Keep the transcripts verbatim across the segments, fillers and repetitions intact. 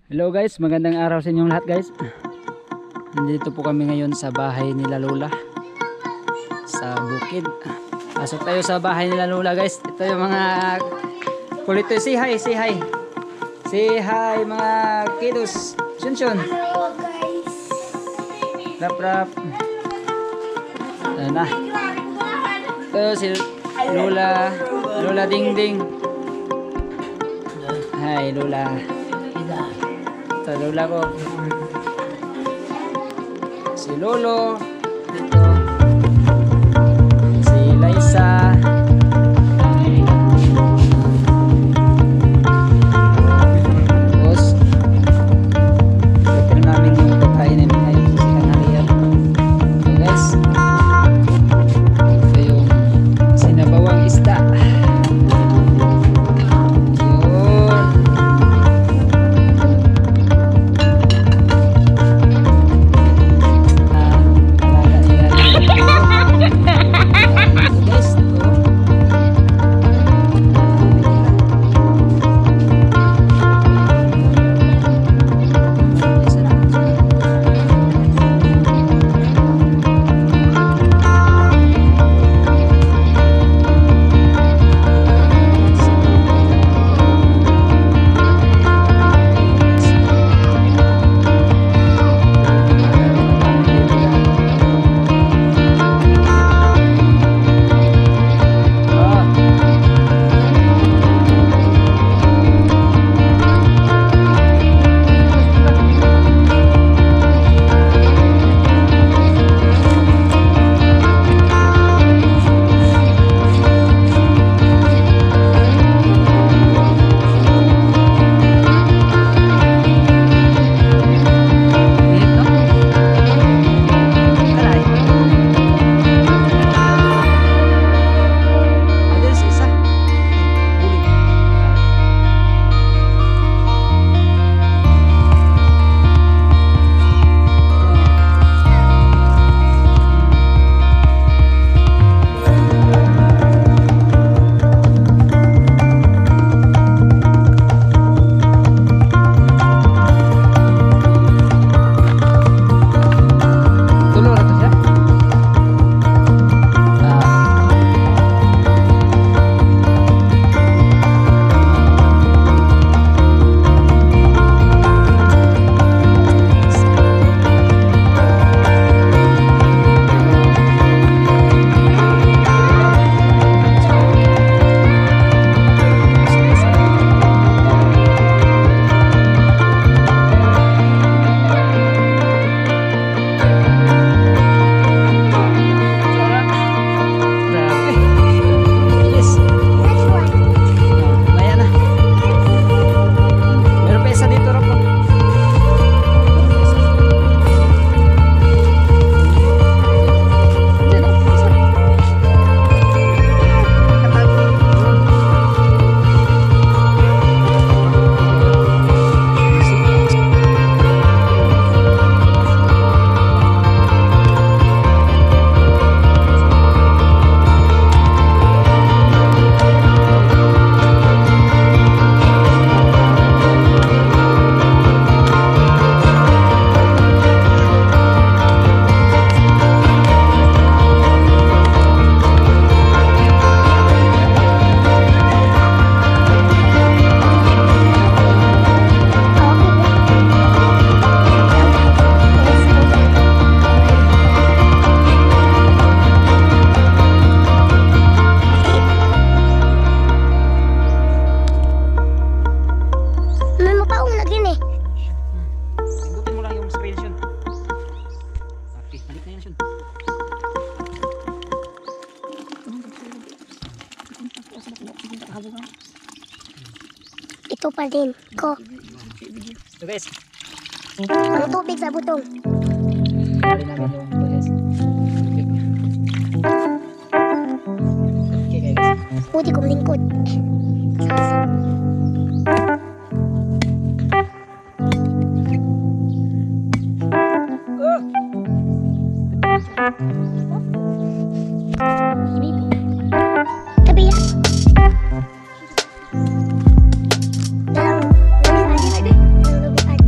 Hello guys, magandang araw sa inyong lahat guys. Nandito po kami ngayon sa bahay nila Lola sa bukid. Pasok tayo sa bahay nila Lola guys. Ito yung mga kulito. Say hi, say hi. Say hi mga kiddos. Shun shun. Hello guys. Rap rap. Ayan na. Ito si Lola. Lola Ding Ding. Hi Lola. Ito Lola ko. Si Lolo. Dito. Si Liza. Tapos hotel namin yung pagkain namin ngayon sa kanarian. So guys, ito yung sinabawang isda. Ito pa din ko. So guys, Ang tubig sa butong. kali namin yung ito guys. Okay guys. Puti kong lingkod. Tabi ya. Dalang, dalang, dalang, dalang, dalang,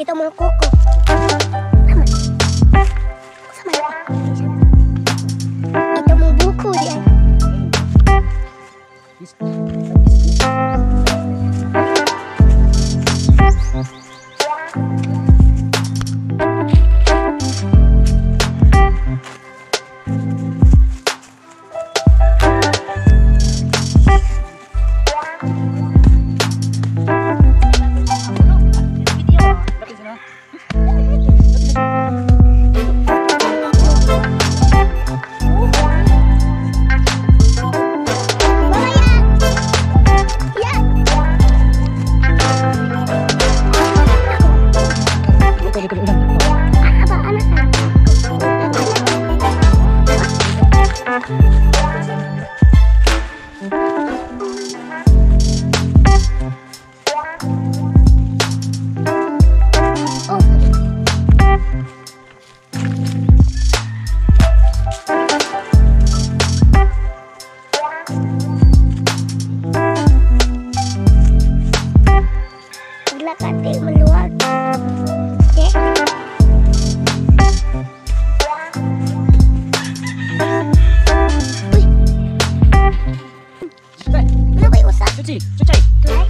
Ito mong kuko. Tama. Sama na. Ito mong buko diyan. Maglakad eh, maluwag. Okay? Uy! Ano ba yung usa? Cuci, cuci. Tulay?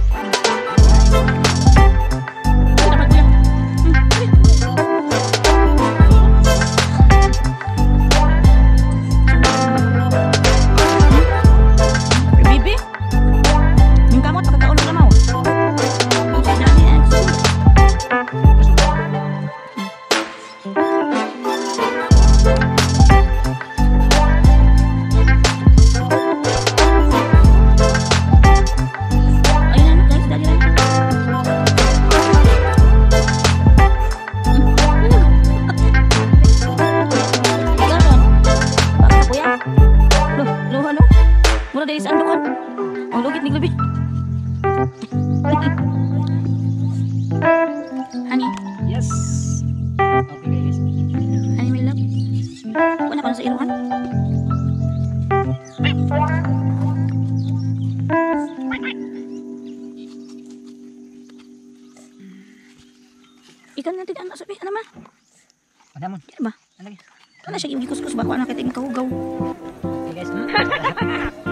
Bibi, yung kamot pagkakaulog na mo. Ayun na guys, dali lang. Ganon. Baka kuya. Loh, loh, ano? Mula dari saan doon? Ang lugit ni Globin. Honey, Yes. Okay guys. honey, my love. Wala ka na sa iruhan? Ikan nga tidak nak sabi, ano man? Ada mo. Di ba? Ano lagi? Ano siya, iugikus-kus ba? Kung anak kita kahugaw. Okay guys.